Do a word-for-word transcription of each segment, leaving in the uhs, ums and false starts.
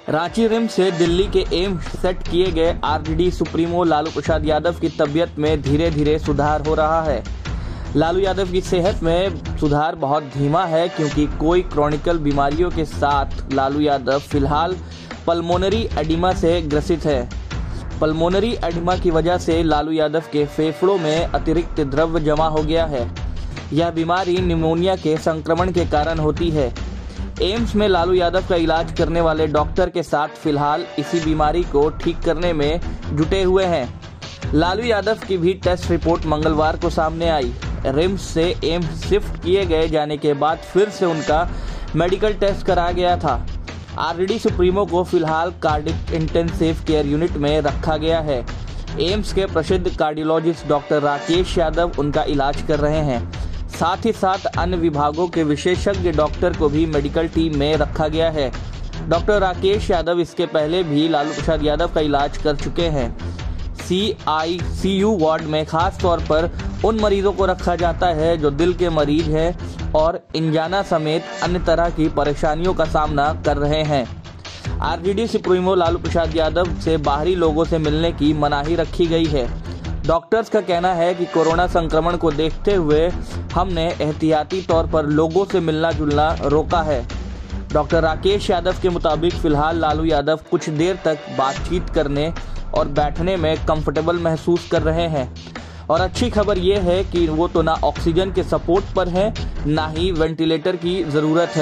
Ranchi RIMS से दिल्ली के AIIMS सेट किए गए आरजेडी सुप्रीमो लालू प्रसाद यादव की तबीयत में धीरे धीरे सुधार हो रहा है। लालू यादव की सेहत में सुधार बहुत धीमा है क्योंकि कोई क्रॉनिकल बीमारियों के साथ लालू यादव फिलहाल पल्मोनरी एडिमा से ग्रसित है। पल्मोनरी एडिमा की वजह से लालू यादव के फेफड़ों में अतिरिक्त द्रव्य जमा हो गया है। यह बीमारी निमोनिया के संक्रमण के कारण होती है। एम्स में लालू यादव का इलाज करने वाले डॉक्टर के साथ फिलहाल इसी बीमारी को ठीक करने में जुटे हुए हैं। लालू यादव की भी टेस्ट रिपोर्ट मंगलवार को सामने आई। रिम्स से एम्स शिफ्ट किए गए जाने के बाद फिर से उनका मेडिकल टेस्ट कराया गया था। आरजेडी सुप्रीमो को फिलहाल कार्डिक इंटेंसिव केयर यूनिट में रखा गया है। एम्स के प्रसिद्ध कार्डियोलॉजिस्ट डॉक्टर राकेश यादव उनका इलाज कर रहे हैं। साथ ही साथ अन्य विभागों के विशेषज्ञ डॉक्टर को भी मेडिकल टीम में रखा गया है। डॉक्टर राकेश यादव इसके पहले भी लालू प्रसाद यादव का इलाज कर चुके हैं। सी आई सी यू वार्ड में खास तौर पर उन मरीजों को रखा जाता है जो दिल के मरीज हैं और इंजाना समेत अन्य तरह की परेशानियों का सामना कर रहे हैं। आरजेडी सुप्रीमो लालू प्रसाद यादव से बाहरी लोगों से मिलने की मनाही रखी गई है। डॉक्टर्स का कहना है कि कोरोना संक्रमण को देखते हुए हमने एहतियाती तौर पर लोगों से मिलना जुलना रोका है। डॉक्टर राकेश यादव के मुताबिक फिलहाल लालू यादव कुछ देर तक बातचीत करने और बैठने में कंफर्टेबल महसूस कर रहे हैं और अच्छी खबर यह है कि वो तो ना ऑक्सीजन के सपोर्ट पर हैं, ना ही वेंटिलेटर की ज़रूरत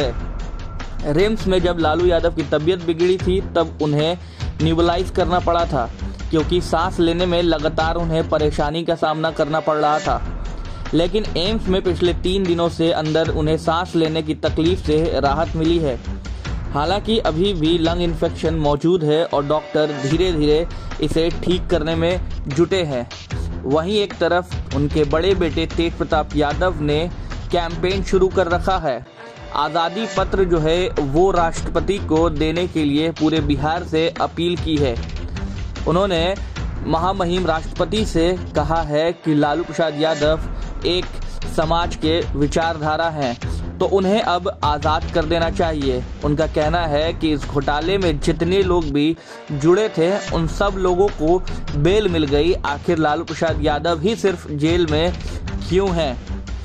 है। रिम्स में जब लालू यादव की तबीयत बिगड़ी थी तब उन्हें न्यूबलाइज करना पड़ा था क्योंकि सांस लेने में लगातार उन्हें परेशानी का सामना करना पड़ रहा था। लेकिन एम्स में पिछले तीन दिनों से अंदर उन्हें सांस लेने की तकलीफ से राहत मिली है। हालांकि अभी भी लंग इन्फेक्शन मौजूद है और डॉक्टर धीरे धीरे इसे ठीक करने में जुटे हैं। वहीं एक तरफ उनके बड़े बेटे तेज प्रताप यादव ने कैंपेन शुरू कर रखा है। आज़ादी पत्र जो है वो राष्ट्रपति को देने के लिए पूरे बिहार से अपील की है। उन्होंने महामहिम राष्ट्रपति से कहा है कि लालू प्रसाद यादव एक समाज के विचारधारा हैं, तो उन्हें अब आज़ाद कर देना चाहिए। उनका कहना है कि इस घोटाले में जितने लोग भी जुड़े थे उन सब लोगों को बेल मिल गई, आखिर लालू प्रसाद यादव ही सिर्फ जेल में क्यों हैं।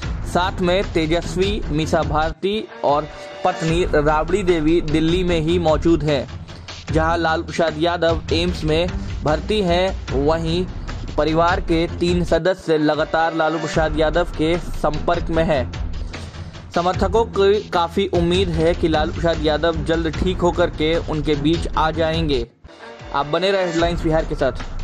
साथ में तेजस्वी, मीसा भारती और पत्नी राबड़ी देवी दिल्ली में ही मौजूद हैं। जहां लालू प्रसाद यादव एम्स में भर्ती हैं, वहीं परिवार के तीन सदस्य लगातार लालू प्रसाद यादव के संपर्क में हैं। समर्थकों की काफ़ी उम्मीद है कि लालू प्रसाद यादव जल्द ठीक होकर के उनके बीच आ जाएंगे। आप बने रहे हेडलाइंस बिहार के साथ।